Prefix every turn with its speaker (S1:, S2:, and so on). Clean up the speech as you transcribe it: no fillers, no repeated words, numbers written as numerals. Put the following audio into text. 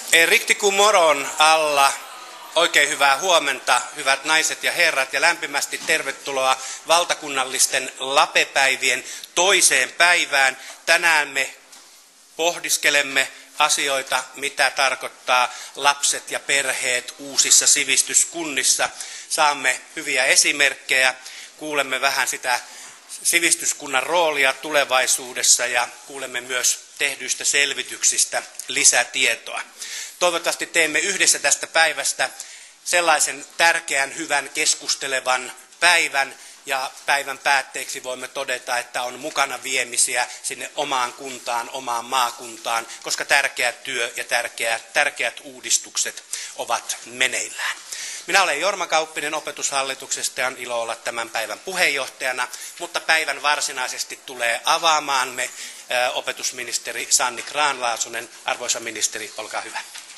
S1: Riktiku moron alla. Oikein hyvää huomenta, hyvät naiset ja herrat, ja lämpimästi tervetuloa valtakunnallisten lapepäivien toiseen päivään. Tänään me pohdiskelemme asioita, mitä tarkoittaa lapset ja perheet uusissa sivistyskunnissa. Saamme hyviä esimerkkejä, kuulemme vähän sitä sivistyskunnan roolia tulevaisuudessa ja kuulemme myös tehdyistä selvityksistä lisätietoa. Toivottavasti teemme yhdessä tästä päivästä sellaisen tärkeän, hyvän, keskustelevan päivän, ja päivän päätteeksi voimme todeta, että on mukana viemisiä sinne omaan kuntaan, omaan maakuntaan, koska tärkeä työ ja tärkeät uudistukset ovat meneillään. Minä olen Jorma Kauppinen Opetushallituksesta ja on ilo olla tämän päivän puheenjohtajana, mutta päivän varsinaisesti tulee avaamaamme opetusministeri Sanni Grahn-Laasonen. Arvoisa ministeri, olkaa hyvä.